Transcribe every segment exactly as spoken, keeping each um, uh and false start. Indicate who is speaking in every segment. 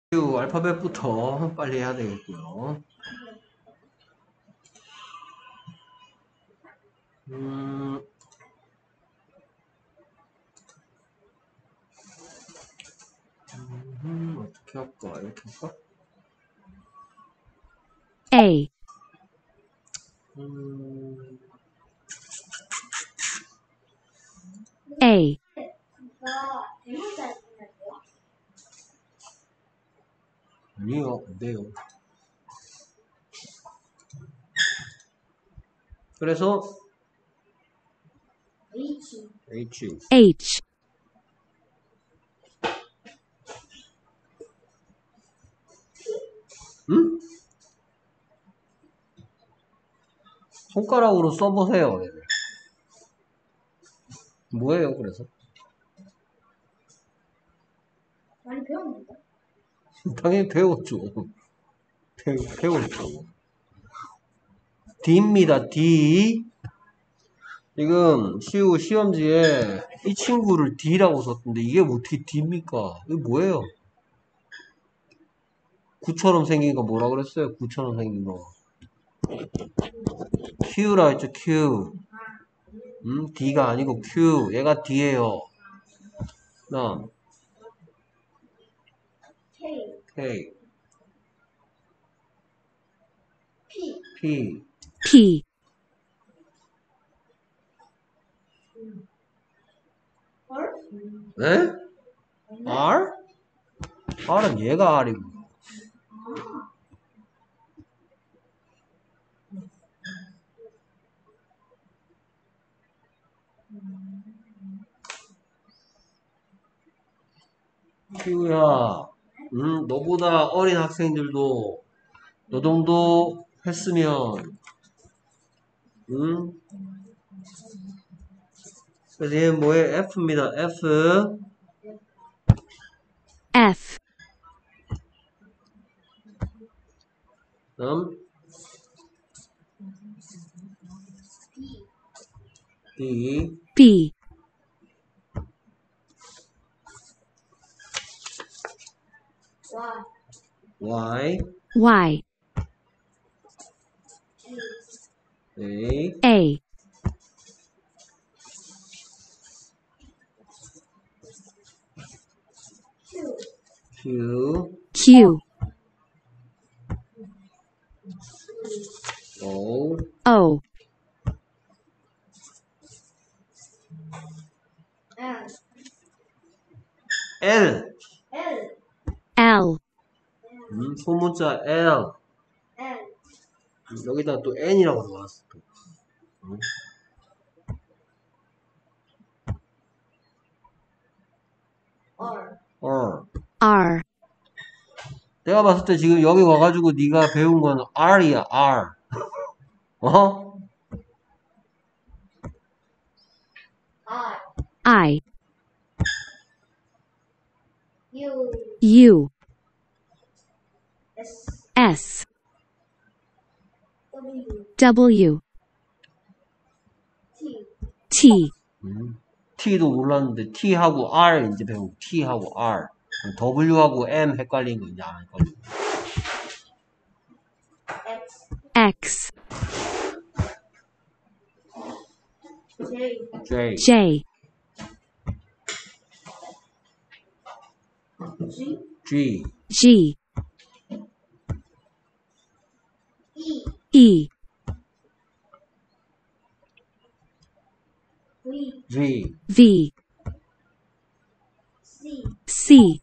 Speaker 1: 큐 알파벳부터 빨리 해야 되겠고요. 음, 음, 어떻게 할까? 이렇게 할까?
Speaker 2: A,
Speaker 1: 음,
Speaker 2: A,
Speaker 1: 아니요, 안 돼요. 그래서 H,
Speaker 2: H,
Speaker 1: 음? 손가락으로 써보세요. 얘를. 뭐예요, 그래서?
Speaker 3: 많이 배웠는데?
Speaker 1: 당연히 배웠죠. 배, 배웠죠. D입니다, D. 지금 시우 시험지에 이 친구를 D라고 썼던데 이게 어떻게 D입니까? 이게 뭐예요? 구처럼 생긴 거 뭐라 그랬어요? 구처럼 생긴 거. Q라 했죠, Q. 음, D가 아니고 Q. 얘가 D예요. 나
Speaker 3: K,
Speaker 1: K,
Speaker 3: P,
Speaker 1: P.
Speaker 2: P,
Speaker 3: R,
Speaker 1: 에? R? R은 얘가 R이고. Q야. 음, 너보다 어린 학생들도 너 정도 했으면, 음, 그래서 얘는 뭐예요? F입니다. F.
Speaker 2: F,
Speaker 1: 다음 D.
Speaker 2: B,
Speaker 3: Y,
Speaker 1: Y.
Speaker 2: Y,
Speaker 1: A.
Speaker 2: A,
Speaker 3: Q,
Speaker 1: Q.
Speaker 2: Q,
Speaker 1: O.
Speaker 2: O,
Speaker 3: L,
Speaker 1: L.
Speaker 3: L,
Speaker 2: L,
Speaker 1: 음, 소문자 L.
Speaker 3: L,
Speaker 1: 음, 여기다가 또 N이라고 들어갔어. 또. 음.
Speaker 3: R,
Speaker 1: R.
Speaker 2: R,
Speaker 1: 내가 봤을 때 지금 여기 와가지고 네가 배운 건 R이야, R. 어?
Speaker 3: I,
Speaker 2: I,
Speaker 3: U,
Speaker 2: U,
Speaker 3: S,
Speaker 2: S,
Speaker 3: W,
Speaker 2: W,
Speaker 3: T,
Speaker 2: T,
Speaker 1: 음. T도 몰랐는데 T하고 R 이제 배우고 T하고 R. W하고 M 헷갈린 거 이제 안 헷갈리고.
Speaker 3: X,
Speaker 2: X,
Speaker 3: J,
Speaker 1: J.
Speaker 2: J,
Speaker 3: G,
Speaker 1: G.
Speaker 2: G,
Speaker 3: E,
Speaker 2: E,
Speaker 3: V,
Speaker 1: V.
Speaker 2: V,
Speaker 3: C,
Speaker 2: C,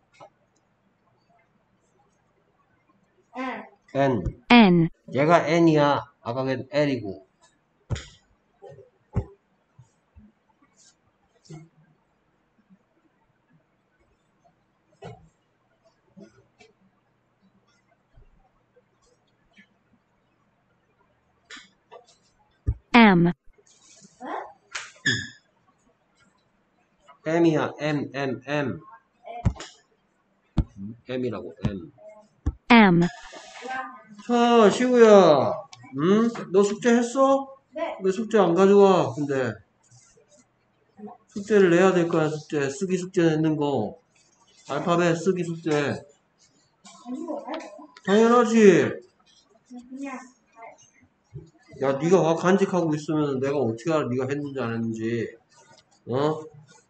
Speaker 3: N,
Speaker 1: N.
Speaker 2: N,
Speaker 1: 얘가 N이야. 아까 걔는 L이고.
Speaker 2: M,
Speaker 1: M이야. M, M, M. M이라고, M.
Speaker 2: M,
Speaker 1: 자, 시우야. 응? 너 숙제 했어?
Speaker 3: 네,
Speaker 1: 왜 숙제 안 가져와? 근데 숙제를 내야 될 거야. 숙제 쓰기 숙제 냈는 거 알파벳 쓰기 숙제
Speaker 3: 전부 알아요?
Speaker 1: 당연하지.
Speaker 3: 그냥
Speaker 1: 야, 네가 와 간직하고 있으면 내가 어떻게 알아? 네가 했는지 안 했는지. 어?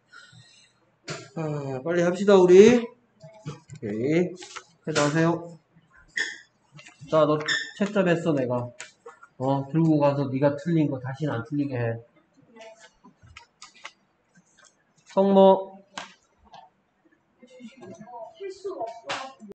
Speaker 1: 아, 빨리 합시다 우리. 오케이. 해당하세요. 자, 너 채점 했어 내가. 어, 들고 가서 네가 틀린 거 다시는 안 틀리게 해. 성모.
Speaker 3: 할 수가 없어.